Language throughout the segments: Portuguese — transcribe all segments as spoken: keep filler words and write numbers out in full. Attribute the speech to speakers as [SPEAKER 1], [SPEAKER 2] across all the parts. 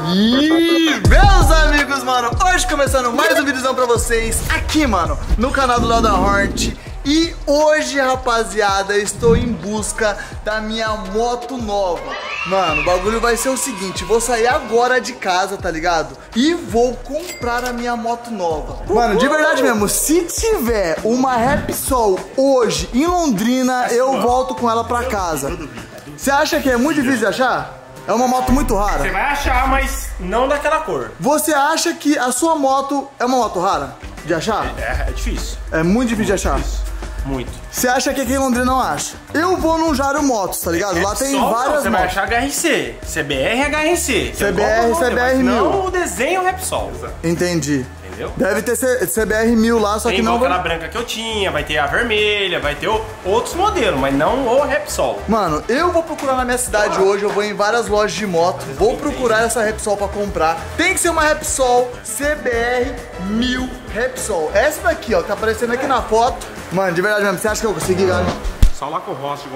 [SPEAKER 1] E meus amigos, mano, hoje começando mais um vídeozão pra vocês aqui, mano, no canal do Léo da Hornet. E hoje, rapaziada, estou em busca da minha moto nova. Mano, o bagulho vai ser o seguinte, vou sair agora de casa, tá ligado? E vou comprar a minha moto nova. Mano, de verdade mesmo, se tiver uma Repsol hoje em Londrina, eu volto com ela pra casa. Você acha que é muito difícil de achar? É uma moto muito rara?
[SPEAKER 2] Você vai achar, mas não daquela cor.
[SPEAKER 1] Você acha que a sua moto é uma moto rara de achar?
[SPEAKER 2] É, é difícil.
[SPEAKER 1] É muito difícil de achar?
[SPEAKER 2] Difícil. Muito.
[SPEAKER 1] Você acha que aqui em Londrina não acha? Eu vou no Jaro Motos, tá ligado? Lá tem
[SPEAKER 2] Repsol,
[SPEAKER 1] várias
[SPEAKER 2] não, você
[SPEAKER 1] motos.
[SPEAKER 2] vai achar H R C. C B R é H R C.
[SPEAKER 1] C B R, C B R mil.
[SPEAKER 2] Não o desenho Repsol.
[SPEAKER 1] Entendi.
[SPEAKER 2] Entendeu?
[SPEAKER 1] Deve ter C B R mil lá, só
[SPEAKER 2] tem
[SPEAKER 1] que não...
[SPEAKER 2] Tem aquela branca que eu tinha, vai ter a vermelha, vai ter o, outros modelos, mas não o Repsol.
[SPEAKER 1] Mano, eu vou procurar na minha cidade hoje, eu vou em várias lojas de moto, vou procurar essa Repsol pra comprar. Tem que ser uma Repsol C B R mil Repsol. Essa daqui, ó, que tá aparecendo aqui na foto. Mano, de verdade mesmo, você acha que eu consegui, galera?
[SPEAKER 2] Só lá com o Rossi,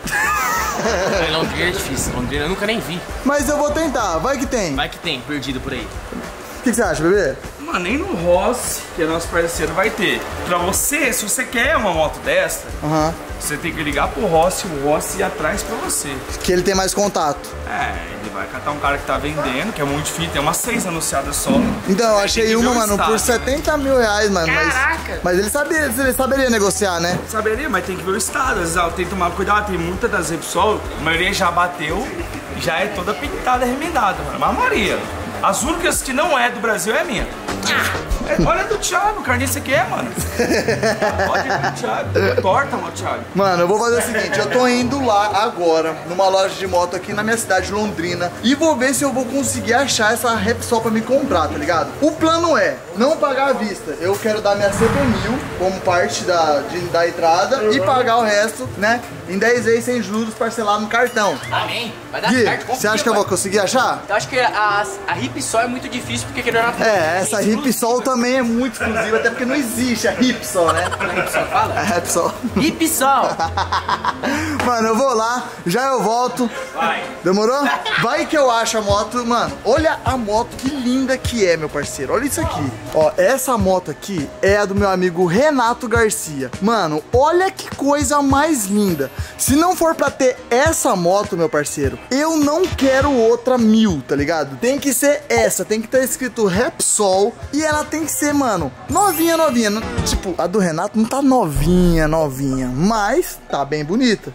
[SPEAKER 2] né?
[SPEAKER 3] Londrina é difícil, Londrina eu nunca nem vi.
[SPEAKER 1] Mas eu vou tentar, vai que tem.
[SPEAKER 3] Vai que tem, perdido por aí.
[SPEAKER 1] O que, que você acha, bebê?
[SPEAKER 4] Mano, nem no Rossi, que é nosso parceiro, vai ter. Pra você, se você quer uma moto dessa,
[SPEAKER 1] Aham.
[SPEAKER 4] você tem que ligar pro Rossi, o Rossi ir atrás pra você.
[SPEAKER 1] Que ele tem mais contato.
[SPEAKER 4] É, ele vai catar um cara que tá vendendo, que é muito difícil, tem umas seis anunciadas só.
[SPEAKER 1] Então, eu achei
[SPEAKER 4] Tem que ver
[SPEAKER 1] uma,
[SPEAKER 4] o
[SPEAKER 1] mano,
[SPEAKER 4] estado,
[SPEAKER 1] por
[SPEAKER 4] né?
[SPEAKER 1] setenta mil reais, mano.
[SPEAKER 4] Caraca!
[SPEAKER 1] Mas, mas ele, saberia, ele saberia negociar, né?
[SPEAKER 4] Saberia, mas tem que ver o estado. Às vezes, tem que tomar cuidado, tem muita das Repsol, a maioria já bateu, já é toda pintada, remendada, mano. Mas a Maria, as únicas que não é do Brasil é a minha. É, olha do Thiago, carniça que é, mano. Pode ir do Thiago, é torta, mano, Thiago.
[SPEAKER 1] Mano, eu vou fazer o seguinte, eu tô indo lá agora, numa loja de moto aqui na minha cidade, Londrina, e vou ver se eu vou conseguir achar essa Repsol pra me comprar, tá ligado? O plano é não pagar à vista, eu quero dar minha C B mil como parte da, de, da entrada e pagar o resto, né, em dez vezes sem juros, parcelado no cartão.
[SPEAKER 3] Amém. Vai dar
[SPEAKER 1] Gui,
[SPEAKER 3] certo.
[SPEAKER 1] você acha que eu vou conseguir achar?
[SPEAKER 3] Eu acho que a, a Repsol é muito difícil porque querendo ou não.
[SPEAKER 1] É, essa Repsol também é muito exclusiva, até porque não existe a Repsol, né?
[SPEAKER 3] A Repsol fala?
[SPEAKER 1] A Repsol.
[SPEAKER 3] Repsol.
[SPEAKER 1] Mano, eu vou lá, já eu volto.
[SPEAKER 2] Vai.
[SPEAKER 1] Demorou? Vai que eu acho a moto. Mano, olha a moto, que linda que é, meu parceiro. Olha isso aqui. Ó, essa moto aqui é a do meu amigo Renato Garcia. Mano, olha que coisa mais linda. Se não for pra ter essa moto, meu parceiro, eu não quero outra mil, tá ligado? Tem que ser essa, tem que estar escrito Repsol. E ela tem que ser, mano, novinha, novinha. Tipo, a do Renato não tá novinha, novinha, mas tá bem bonita.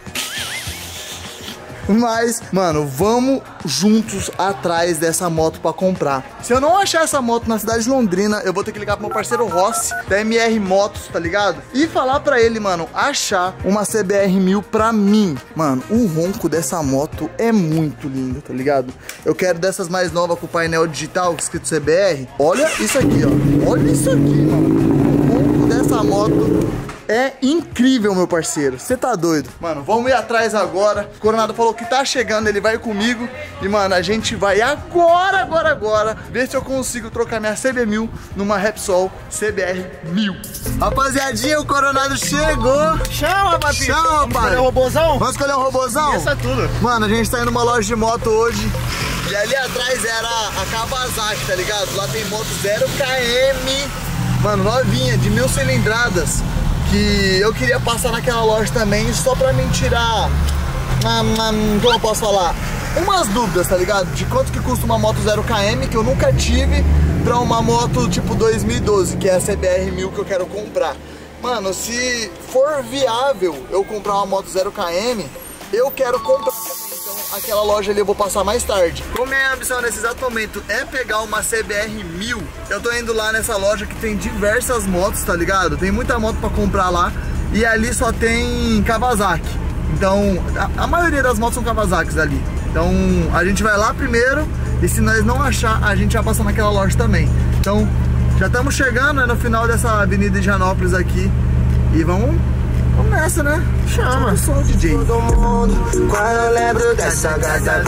[SPEAKER 1] Mas, mano, vamos juntos atrás dessa moto pra comprar. Se eu não achar essa moto na cidade de Londrina, eu vou ter que ligar pro meu parceiro Rossi, da M R Motos, tá ligado? E falar pra ele, mano, achar uma C B R mil pra mim. Mano, o ronco dessa moto é muito lindo, tá ligado? Eu quero dessas mais novas com painel digital, escrito C B R. Olha isso aqui, ó. Olha isso aqui, mano. O ronco dessa moto é incrível, meu parceiro. Você tá doido? Mano, vamos ir atrás agora. O Coronado falou que tá chegando, ele vai comigo. E, mano, a gente vai agora, agora, agora ver se eu consigo trocar minha C B mil numa Repsol C B R mil. Rapaziadinha, o Coronado chegou.
[SPEAKER 2] Chama, papi.
[SPEAKER 1] Chama, pai.
[SPEAKER 2] Escolher um robôzão?
[SPEAKER 1] Vamos escolher um robôzão?
[SPEAKER 2] Isso é tudo.
[SPEAKER 1] Mano, a gente tá indo numa loja de moto hoje. E ali atrás era a Kawasaki, tá ligado? Lá tem moto zero quilômetros. Mano, novinha, de mil cilindradas. Que eu queria passar naquela loja também só pra me tirar, um, um, como eu posso falar, umas dúvidas, tá ligado? De quanto que custa uma moto zero quilômetros que eu nunca tive pra uma moto tipo dois mil e doze, que é a C B R mil que eu quero comprar. Mano, se for viável eu comprar uma moto zero quilômetros, eu quero comprar. Aquela loja ali eu vou passar mais tarde. Como minha ambição nesse exato momento é pegar uma C B R mil, eu tô indo lá nessa loja que tem diversas motos, tá ligado? Tem muita moto pra comprar lá. E ali só tem Kawasaki. Então, a, a maioria das motos são Kawasaki's ali. Então, a gente vai lá primeiro. E se nós não achar, a gente vai passar naquela loja também. Então, já estamos chegando, né, no final dessa avenida de Janópolis aqui. E vamos... Vamos nessa, né? Chama. Eu sou o D J. Todo mundo, quando eu lembro dessa gata.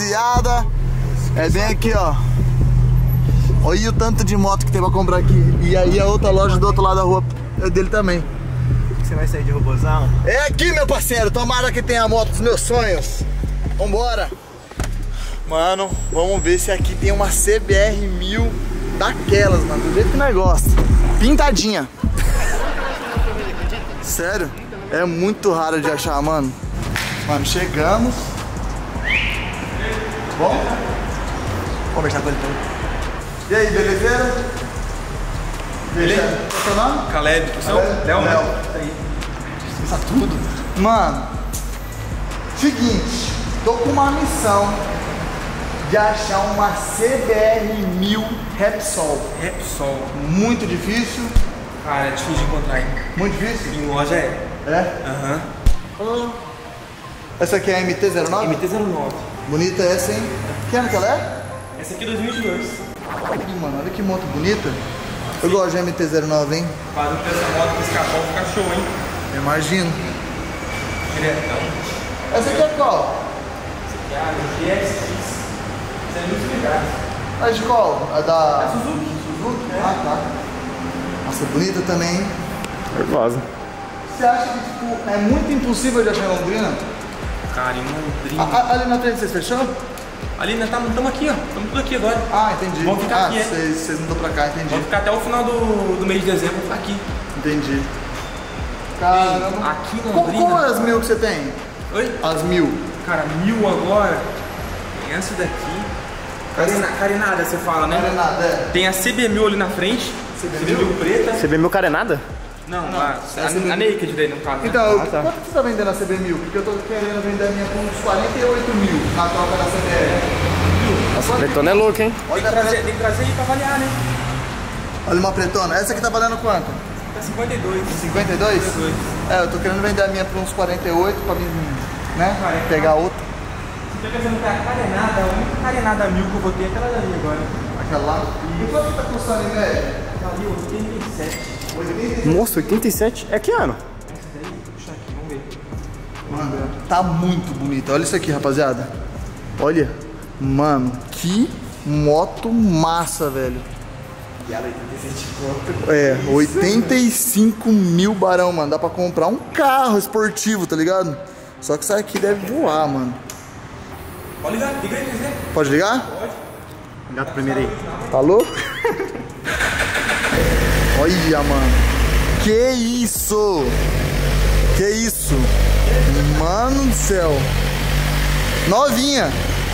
[SPEAKER 1] rapaziada. É bem aqui, ó. Olha o tanto de moto que tem pra comprar aqui. E aí a outra loja do outro lado da rua é dele também.
[SPEAKER 5] Você vai sair de robozão?
[SPEAKER 1] É aqui, meu parceiro. Tomara que tenha a moto dos meus sonhos. Vambora. Mano, vamos ver se aqui tem uma C B R mil daquelas, mano. Do jeito que nós gostamos. Pintadinha. Sério? É muito raro de achar, mano. Mano, chegamos. Bom?
[SPEAKER 5] Vou conversar com ele então.
[SPEAKER 1] E aí, belezeira? Beleza? Qual é o seu nome?
[SPEAKER 4] Caleb. Seu?
[SPEAKER 1] Léo?
[SPEAKER 4] Léo,
[SPEAKER 1] Léo.
[SPEAKER 4] né?
[SPEAKER 1] Aí. Isso tudo? Mano, seguinte, tô com uma missão de achar uma C B R mil Repsol.
[SPEAKER 4] Repsol.
[SPEAKER 1] Muito difícil.
[SPEAKER 4] Cara, é difícil de encontrar, hein?
[SPEAKER 1] Muito difícil?
[SPEAKER 4] Em loja é.
[SPEAKER 1] É?
[SPEAKER 4] Aham.
[SPEAKER 1] Uhum. Essa aqui é a M T zero nove?
[SPEAKER 4] M T zero nove.
[SPEAKER 1] Bonita essa, hein? Que ano que ela é?
[SPEAKER 4] Essa aqui é dois mil e vinte e dois.
[SPEAKER 1] Ih, mano, olha que moto bonita. Eu gosto de M T zero nove, hein?
[SPEAKER 4] Barulho dessa moto com esse capão fica show, hein?
[SPEAKER 1] Eu imagino.
[SPEAKER 4] Diretão.
[SPEAKER 1] Essa aqui é qual?
[SPEAKER 4] Essa aqui é a G S X. Isso é muito ligado.
[SPEAKER 1] A de qual? A da...
[SPEAKER 4] É Suzuki.
[SPEAKER 1] Suzuki? Ah, tá. Nossa, bonita também, hein?
[SPEAKER 5] Eu gosto.
[SPEAKER 1] Você acha que, tipo, é muito impossível de achar em Londrina?
[SPEAKER 4] Cara, em Londrina.
[SPEAKER 1] A- a- ali na frente vocês fechou?
[SPEAKER 4] Ali, nós estamos aqui, ó. Estamos tudo aqui agora.
[SPEAKER 1] Ah, entendi.
[SPEAKER 4] Vamos ficar
[SPEAKER 1] ah,
[SPEAKER 4] aqui, é?
[SPEAKER 1] vocês vocês não estão pra cá, entendi.
[SPEAKER 4] Vamos ficar até o final do, do mês de dezembro ficar aqui.
[SPEAKER 1] Entendi. Caramba.
[SPEAKER 4] Aqui em
[SPEAKER 1] Qual,
[SPEAKER 4] Londrina.
[SPEAKER 1] qual é as mil que você tem?
[SPEAKER 4] Oi?
[SPEAKER 1] As mil.
[SPEAKER 4] Cara, mil agora. Tem essa daqui. Carena, carenada, você fala, né?
[SPEAKER 1] Não é nada, é.
[SPEAKER 4] Tem a C B mil ali na frente.
[SPEAKER 1] C B
[SPEAKER 4] C B mil preta.
[SPEAKER 5] Você vê meu cara é nada?
[SPEAKER 4] Não, a,
[SPEAKER 1] é a C B mil.
[SPEAKER 4] a, a Naked daí no caso. né?
[SPEAKER 1] Então,
[SPEAKER 5] Ah, tá.
[SPEAKER 1] quanto que você tá vendendo a C B mil? Porque eu tô querendo vender a minha por uns quarenta e oito mil na troca da C B R.
[SPEAKER 5] Nossa, pretona é louco, hein?
[SPEAKER 4] Tem
[SPEAKER 1] Olha,
[SPEAKER 4] que,
[SPEAKER 1] a
[SPEAKER 4] trazer,
[SPEAKER 1] preta-
[SPEAKER 4] tem que trazer aí pra avaliar, né?
[SPEAKER 1] olha uma pretona. Essa aqui tá valendo quanto?
[SPEAKER 4] Tá cinquenta e dois.
[SPEAKER 1] cinquenta e dois?
[SPEAKER 4] cinquenta e dois.
[SPEAKER 1] É, eu tô querendo vender a minha por uns quarenta e oito pra mim, né?
[SPEAKER 4] quarenta.
[SPEAKER 1] Pegar outra.
[SPEAKER 4] Você tá pensando que a carenada, a única carenada mil que eu vou ter é aquela dali agora.
[SPEAKER 1] Aquela lá. E quanto que tá custando em média?
[SPEAKER 4] Tá ali, oitenta e sete.
[SPEAKER 1] oitenta?
[SPEAKER 5] Nossa, oitenta e sete? É que ano?
[SPEAKER 4] Essa daí, puxa aqui, vamos ver.
[SPEAKER 1] Mano, tá muito bonita. Olha isso aqui, rapaziada. Olha. Mano, que moto massa, velho.
[SPEAKER 5] E ela oitenta e sete conto.
[SPEAKER 1] É, oitenta e cinco mil barão, mano. Dá pra comprar um carro esportivo, tá ligado? Só que isso aqui deve voar, mano.
[SPEAKER 4] Pode ligar, liga aí, quiser.
[SPEAKER 1] Pode ligar?
[SPEAKER 4] Pode.
[SPEAKER 5] Gato primeiro aí.
[SPEAKER 1] Tá louco? Olha, mano. Que isso? Que isso? Mano do céu. Novinha.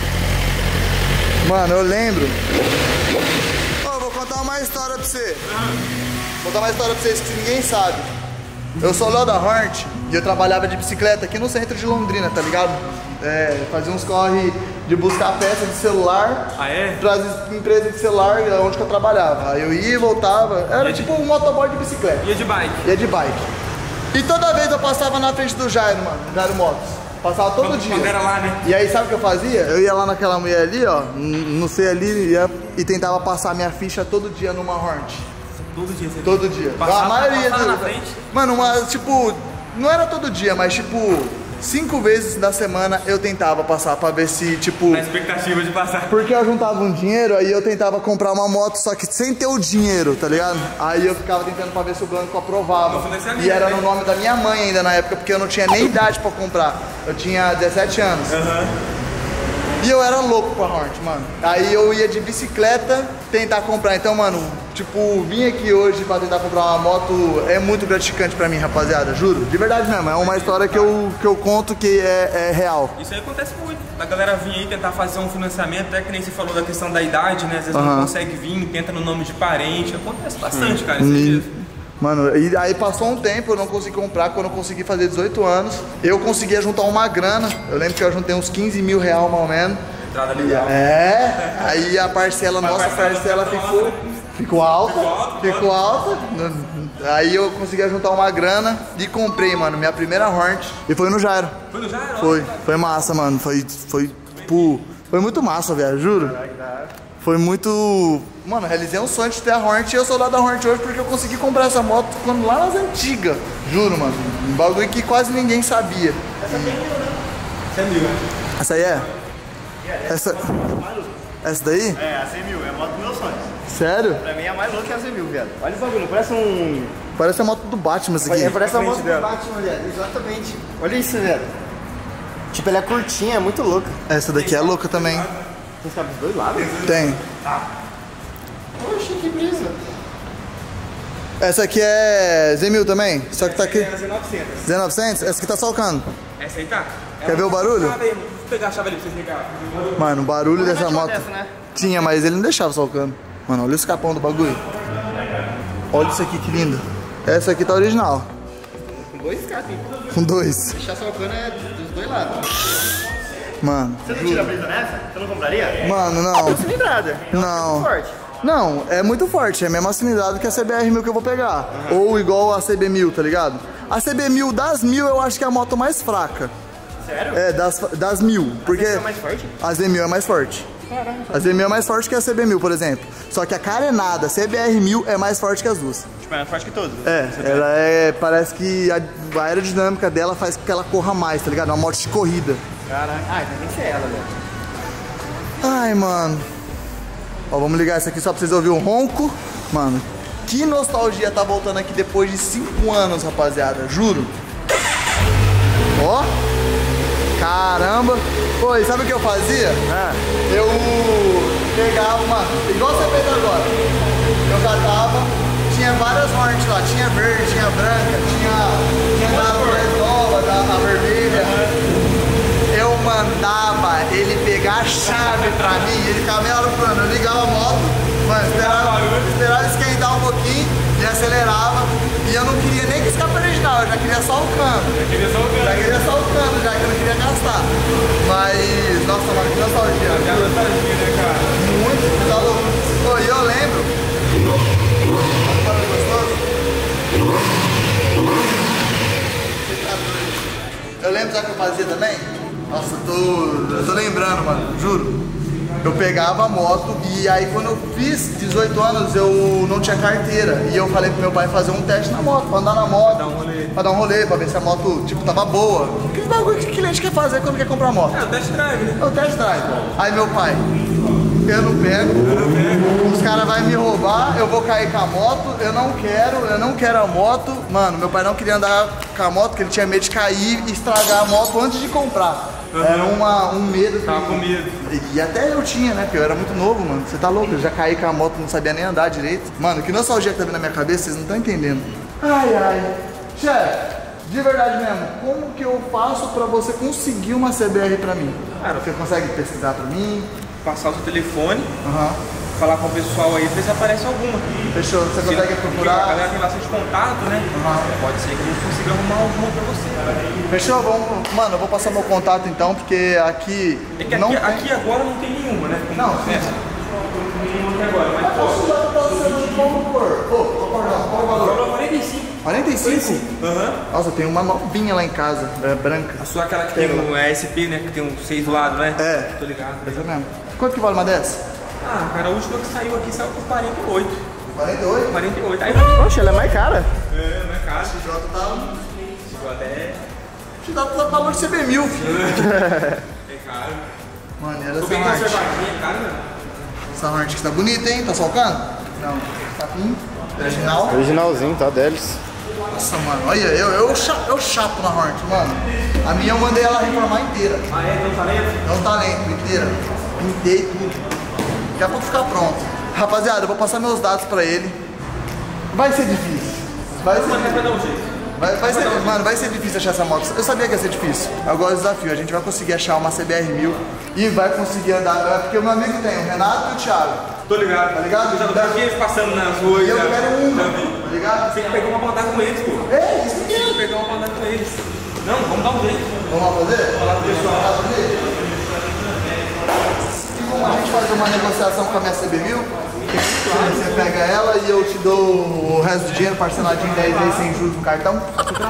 [SPEAKER 1] Mano, eu lembro. Ó, eu vou contar uma história pra você. Vou contar uma história pra vocês que ninguém sabe. Eu sou o Léo da Hornet e eu trabalhava de bicicleta aqui no centro de Londrina, tá ligado? É, fazia uns corre de buscar peça de celular
[SPEAKER 4] Ah, é?
[SPEAKER 1] para as empresas de celular onde que eu trabalhava. Aí eu ia e voltava. Era tipo um motoboy de bicicleta.
[SPEAKER 4] Ia de bike.
[SPEAKER 1] Ia de bike. E toda vez eu passava na frente do Jairo, mano, Jairo Motos. Passava todo
[SPEAKER 4] Quando-
[SPEAKER 1] dia.
[SPEAKER 4] quando era lá, né?
[SPEAKER 1] E aí sabe o que eu fazia? Eu ia lá naquela mulher ali, ó, n- não sei ali, ia, e tentava passar minha ficha todo dia numa Hornet.
[SPEAKER 4] Todo dia você
[SPEAKER 1] Todo dia.
[SPEAKER 4] Passava-
[SPEAKER 1] a maioria
[SPEAKER 4] passava
[SPEAKER 1] do-
[SPEAKER 4] na frente?
[SPEAKER 1] Mano, uma, tipo, não era todo dia, mas tipo, cinco vezes da semana eu tentava passar pra ver se, tipo.
[SPEAKER 4] Na expectativa de passar.
[SPEAKER 1] Porque eu juntava um dinheiro, aí eu tentava comprar uma moto, só que sem ter o dinheiro, tá ligado? Aí eu ficava tentando pra ver se o banco aprovava.
[SPEAKER 4] No financiamento,
[SPEAKER 1] E era
[SPEAKER 4] né?
[SPEAKER 1] no nome da minha mãe ainda na época, porque eu não tinha nem idade pra comprar. Eu tinha dezessete anos. E eu era louco com a Hornet, mano. Aí eu ia de bicicleta tentar comprar. Então, mano, tipo, vim aqui hoje pra tentar comprar uma moto é muito gratificante pra mim, rapaziada. Juro, de verdade mesmo. É uma história que eu, que eu conto que é, é real.
[SPEAKER 4] Isso aí acontece muito. A galera vir aí tentar fazer um financiamento, até que nem você falou da questão da idade, né? Às vezes
[SPEAKER 1] Aham.
[SPEAKER 4] não consegue vir, tenta no nome de parente. Acontece bastante, cara. Isso
[SPEAKER 1] E,
[SPEAKER 4] aí.
[SPEAKER 1] mano, e aí passou um tempo, eu não consegui comprar. Quando eu consegui fazer dezoito anos, eu conseguia juntar uma grana. Eu lembro que eu juntei uns quinze mil reais, mais ou menos.
[SPEAKER 4] Entrada legal.
[SPEAKER 1] É, aí a parcela, nossa parcela ficou, ficou alta, ficou alta. Aí eu consegui juntar uma grana e comprei, mano, minha primeira Hornet. E foi no Jairo.
[SPEAKER 4] Foi no Jairo?
[SPEAKER 1] Foi, foi massa, mano. Foi, foi, pô, foi muito massa, velho, juro. Foi muito... Mano, realizei um sonho de ter a Hornet e eu sou lá da Hornet hoje porque eu consegui comprar essa moto quando lá nas antigas. Juro, mano. Um bagulho que quase ninguém sabia.
[SPEAKER 4] Essa é mil, né?
[SPEAKER 1] Essa aí é? Essa... Essa daí?
[SPEAKER 5] É, a Z mil, é a moto do meu sonho.
[SPEAKER 1] Sério?
[SPEAKER 5] Pra mim é mais louca que a Z mil, viado. Olha esse bagulho, parece um...
[SPEAKER 1] Parece a moto do Batman essa aqui.
[SPEAKER 5] É, parece a
[SPEAKER 6] Frente
[SPEAKER 5] moto do
[SPEAKER 6] dela.
[SPEAKER 5] Batman, viado. Exatamente. Olha isso, viado. Tipo, ela é curtinha, é muito louca.
[SPEAKER 1] Essa daqui é louca também.
[SPEAKER 5] Tem cabe dos dois lados?
[SPEAKER 1] Tem.
[SPEAKER 5] Poxa, que brisa.
[SPEAKER 1] Essa aqui é Z mil também? Só que tá aqui.
[SPEAKER 4] Z novecentos.
[SPEAKER 1] Z novecentos? Essa aqui tá solcando.
[SPEAKER 4] Essa aí tá?
[SPEAKER 1] Quer ver o barulho?
[SPEAKER 4] Chave aí, vou pegar a chave ali pra vocês ligarem.
[SPEAKER 1] Mano, o barulho dessa
[SPEAKER 5] Tinha uma
[SPEAKER 1] moto.
[SPEAKER 5] dessa, né?
[SPEAKER 1] Tinha, mas ele não deixava solcando. Mano, olha o escapão do bagulho. Olha isso aqui, que lindo. Essa aqui tá original.
[SPEAKER 5] Com dois escapes.
[SPEAKER 1] Com dois.
[SPEAKER 5] Deixar solcando é dos dois lados.
[SPEAKER 1] Mano.
[SPEAKER 5] Você não tira a brisa nessa? Você não compraria?
[SPEAKER 1] Mano, não.
[SPEAKER 5] Cilindrada.
[SPEAKER 1] Não.
[SPEAKER 5] Forte.
[SPEAKER 1] Não, é muito forte. É a mesma cilindrada que a C B R mil que eu vou pegar. Ou igual a C B mil, tá ligado? A C B mil das mil eu acho que é a moto mais fraca.
[SPEAKER 5] Sério?
[SPEAKER 1] É, das, das mil. Porque
[SPEAKER 5] É mais forte?
[SPEAKER 1] a Z mil é mais forte. A Z mil é mais forte que a C B mil, por exemplo. Só que a carenada, a C B R mil é mais forte que as duas.
[SPEAKER 5] Tipo, é mais forte que todos.
[SPEAKER 1] É, ela é. Parece que a, a aerodinâmica dela faz com que ela corra mais, tá ligado? É uma moto de corrida.
[SPEAKER 5] Caraca. Ah, então tem que ser ela, velho.
[SPEAKER 1] Ai, mano. Ó, vamos ligar isso aqui só pra vocês ouvirem o ronco. Mano, que nostalgia tá voltando aqui depois de cinco anos, rapaziada. Juro. Ó. Caramba. Oi, sabe o que eu fazia?
[SPEAKER 5] Ah.
[SPEAKER 1] Eu pegava uma... Igual você fez agora. Eu catava, tinha várias horns lá. Tinha verde, tinha branca, tinha... Tinha da mais nova, da a vermelha. Eu mandava ele pegar a chave pra mim, ele ficava meia hora plano. Eu ligava a moto, mano, esperava, esperava esquentar um pouquinho e acelerava. E eu não queria nem que escape original, eu já queria só o cano. Já queria só o cano. Já queria só o cano, já que eu não queria gastar. Mas, nossa, mano, que nostalgia.
[SPEAKER 4] Já nostalgia, né, cara?
[SPEAKER 1] Muito, você tá louco. Pô, e eu lembro. Olha que gostoso. Eu lembro, sabe o que eu fazia também? Nossa, eu tô, eu tô lembrando, mano, juro. Eu pegava a moto e aí quando eu fiz dezoito anos eu não tinha carteira. E eu falei pro meu pai fazer um teste na moto, pra andar na moto. Pra dar um rolê. Pra dar um rolê, pra ver se a moto, tipo, tava boa. Que bagulho que o cliente quer fazer quando quer comprar moto?
[SPEAKER 4] É o test drive, né?
[SPEAKER 1] É o test drive. Aí meu pai, eu não pego, os caras vão me roubar, eu vou cair com a moto, eu não quero, eu não quero a moto. Mano, meu pai não queria andar com a moto porque ele tinha medo de cair e estragar a moto antes de comprar. Uhum. Era uma, um medo. Que...
[SPEAKER 4] Tava com medo.
[SPEAKER 1] E, e até eu tinha, né? Porque eu era muito novo, mano. Você tá louco? Eu já caí com a moto, não sabia nem andar direito. Mano, que nostalgia que tá vindo na minha cabeça, vocês não estão entendendo. Ai, ai. Chefe, de verdade mesmo, como que eu faço pra você conseguir uma C B R pra mim?
[SPEAKER 4] Cara,
[SPEAKER 1] você consegue pesquisar pra mim?
[SPEAKER 4] Passar o seu telefone,
[SPEAKER 1] Aham.
[SPEAKER 4] falar com o pessoal aí, ver se aparece alguma.
[SPEAKER 1] Fechou, você consegue
[SPEAKER 4] Porque a
[SPEAKER 1] procurar?
[SPEAKER 4] galera tem bastante contato, né?
[SPEAKER 1] Aham.
[SPEAKER 4] Pode ser que a gente consiga arrumar alguma pra você.
[SPEAKER 1] Fechou? Vamos, mano, eu vou passar meu contato então, porque aqui
[SPEAKER 4] É que
[SPEAKER 1] não
[SPEAKER 4] aqui,
[SPEAKER 1] tem...
[SPEAKER 4] aqui agora não tem nenhuma, né? Como
[SPEAKER 1] Não,
[SPEAKER 4] é. Nenhuma aqui agora, mas
[SPEAKER 1] Posso já tá sendo como por? Ô, perdão, qual o valor?
[SPEAKER 4] quarenta e cinco.
[SPEAKER 1] quarenta e cinco?
[SPEAKER 4] Aham.
[SPEAKER 1] Nossa, tem uma novinha lá em casa, é branca.
[SPEAKER 4] A sua aquela que tem um A S P, né? Que tem um seis do lado, né?
[SPEAKER 1] É.
[SPEAKER 4] Tô ligado.
[SPEAKER 1] Essa mesmo. Quanto que vale uma dessa?
[SPEAKER 4] Ah, cara, a última que saiu aqui saiu por quarenta e oito.
[SPEAKER 1] quarenta e oito?
[SPEAKER 4] quarenta e oito. Aí vai.
[SPEAKER 5] Poxa, ela é mais cara.
[SPEAKER 4] É, não é caro.
[SPEAKER 1] O Jota tá...
[SPEAKER 4] Chegou até.
[SPEAKER 1] O Jota tá valor de C B mil, filho.
[SPEAKER 4] É caro.
[SPEAKER 1] Maneira
[SPEAKER 4] Tô
[SPEAKER 1] essa
[SPEAKER 4] bem
[SPEAKER 1] arte.
[SPEAKER 4] conservadinha, é caro, né?
[SPEAKER 1] Essa arte aqui tá bonita, hein? Tá solcando? Não. Capim, original.
[SPEAKER 5] Originalzinho, tá deles.
[SPEAKER 1] Nossa, mano, olha, eu, eu, cha- eu chapo na Hornet, mano. A minha eu mandei ela reformar inteira.
[SPEAKER 4] Ah, é? Tem um talento?
[SPEAKER 1] É um talento, inteira. Pintei tudo. Daqui a pouco ficar pronto. Rapaziada, eu vou passar meus dados pra ele. Vai ser difícil. Vai ser
[SPEAKER 4] Mas vai
[SPEAKER 1] difícil.
[SPEAKER 4] dar um jeito.
[SPEAKER 1] Vai, vai ser, mano, vai ser difícil achar essa moto. Eu sabia que ia ser difícil. Eu gosto do desafio. A gente vai conseguir achar uma C B R mil e vai conseguir andar. É porque o meu amigo tem, o Renato e o Thiago.
[SPEAKER 4] Tô ligado.
[SPEAKER 1] Tá ligado?
[SPEAKER 4] Eu já vi eles passando nas ruas.
[SPEAKER 1] E eu
[SPEAKER 4] já-
[SPEAKER 1] quero uma,
[SPEAKER 4] já vi.
[SPEAKER 1] tá ligado?
[SPEAKER 4] Tem que pegar uma bandada com eles, pô.
[SPEAKER 1] É, isso aqui.
[SPEAKER 4] Tem que pegar uma bandada com eles. Não, vamos dar um jeito.
[SPEAKER 1] Vamos lá fazer?
[SPEAKER 4] Falar pro pessoal.
[SPEAKER 1] Tá fazer? E como a gente faz uma negociação com a minha C B mil, você pega ela e eu te dou o resto do dinheiro parceladinho em dez vezes sem juros no cartão.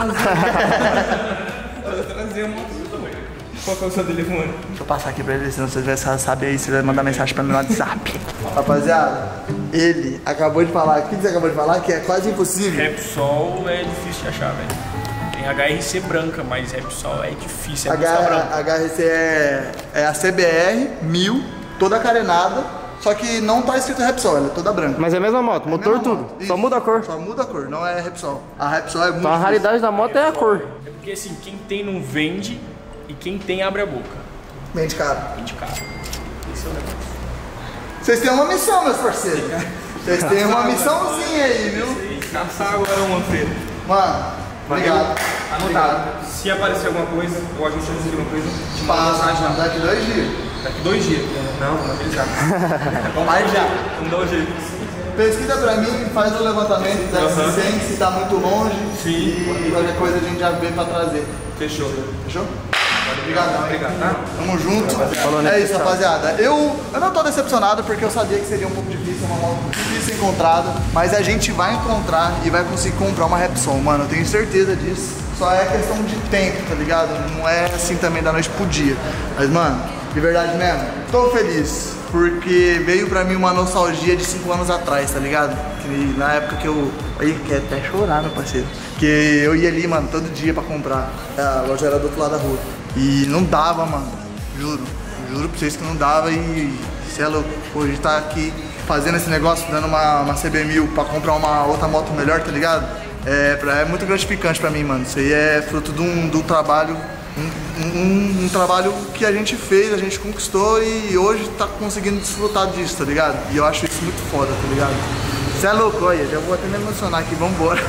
[SPEAKER 4] Trazer uma. Qual que é o seu telefone?
[SPEAKER 1] Deixa eu passar aqui pra ele, se você vai saber aí, você vai mandar mensagem pra mim no WhatsApp. Rapaziada, ele acabou de falar, o que você acabou de falar? Que é quase impossível.
[SPEAKER 2] Repsol é difícil de achar, velho.
[SPEAKER 6] Tem H R C branca, mas Repsol é difícil, é música branca.
[SPEAKER 1] H R C é, é a C B R mil, toda carenada, só que não tá escrito Repsol, ela é toda branca.
[SPEAKER 5] Mas é a mesma moto,
[SPEAKER 1] É a
[SPEAKER 5] motor
[SPEAKER 1] mesma
[SPEAKER 5] tudo.
[SPEAKER 1] moto,
[SPEAKER 5] Só
[SPEAKER 1] isso.
[SPEAKER 5] muda a cor.
[SPEAKER 1] Só muda a cor, não é Repsol. A Repsol é muito
[SPEAKER 5] Então a
[SPEAKER 1] difícil.
[SPEAKER 5] raridade da moto é a cor.
[SPEAKER 6] É porque assim, quem tem não vende e quem tem abre a boca.
[SPEAKER 1] Mente caro.
[SPEAKER 6] Vende caro. Esse é o negócio.
[SPEAKER 1] Vocês têm uma missão, meus parceiros. Vocês têm uma missãozinha aí, viu?
[SPEAKER 4] Caçar agora uma feira.
[SPEAKER 1] Mano, obrigado. Anotado.
[SPEAKER 4] Se aparecer alguma coisa, ou a gente conseguir alguma coisa, te manda
[SPEAKER 1] Passa,
[SPEAKER 4] mensagem.
[SPEAKER 1] daqui dois dias.
[SPEAKER 4] Daqui dois dias. Não, vamos aquele já. Vamos já. Vamos dar um jeito.
[SPEAKER 1] Pesquisa pra mim, faz o levantamento da
[SPEAKER 4] Uhum.
[SPEAKER 1] cem, se tá muito longe.
[SPEAKER 4] Sim.
[SPEAKER 1] E qualquer coisa a gente já vê pra trazer.
[SPEAKER 4] Fechou.
[SPEAKER 1] Fechou? Obrigado.
[SPEAKER 4] Obrigado, tá?
[SPEAKER 1] Tamo junto. É isso, rapaziada. Eu, eu não tô decepcionado porque eu sabia que seria um pouco difícil, uma moto difícil encontrada. Mas a gente vai encontrar e vai conseguir comprar uma Repsol, mano. Eu tenho certeza disso. Só é questão de tempo, tá ligado? Não é assim também da noite pro dia. Mas, mano, de verdade mesmo, tô feliz. Porque veio pra mim uma nostalgia de cinco anos atrás, tá ligado? Que na época que eu... Aí, quer até chorar, meu parceiro. Que eu ia ali, mano, todo dia pra comprar. A loja era do outro lado da rua. E não dava, mano. Juro. Juro pra vocês que não dava e... Cê é louco. Hoje tá aqui fazendo esse negócio, dando uma, uma C B mil pra comprar uma outra moto melhor, tá ligado? É, pra, é muito gratificante pra mim, mano. Isso aí é fruto de um, de um trabalho... Um, um, um trabalho que a gente fez, a gente conquistou e hoje tá conseguindo desfrutar disso, tá ligado? E eu acho isso muito foda, tá ligado? Você é louco, olha, já vou até me emocionar aqui, vambora.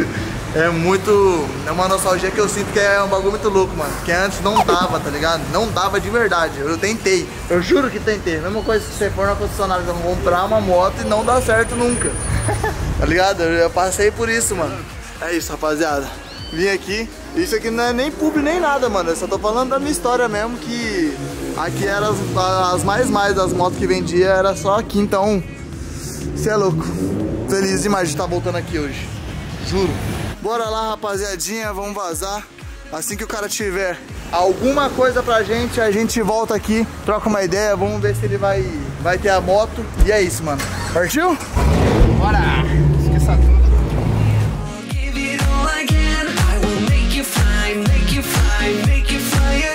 [SPEAKER 1] É muito... É uma nostalgia que eu sinto que é um bagulho muito louco, mano. Que antes não dava, tá ligado? Não dava de verdade. Eu tentei. Eu juro que tentei. Mesma coisa que você for na concessionária comprar uma moto e não dá certo nunca. Tá ligado? Eu passei por isso, mano. É isso, rapaziada. Vim aqui. Isso aqui não é nem publi nem nada, mano. Eu só tô falando da minha história mesmo, que aqui eram as, as mais mais das motos que vendia, era só aqui, então... Você é louco. Feliz demais de estar voltando aqui hoje. Juro. Bora lá, rapaziadinha, vamos vazar. Assim que o cara tiver alguma coisa pra gente, a gente volta aqui, troca uma ideia, vamos ver se ele vai, vai ter a moto. E é isso, mano. Partiu?
[SPEAKER 3] Bora!
[SPEAKER 1] Esqueça tudo.
[SPEAKER 7] Give it all again. I will make you fly, make you fly, make you fly.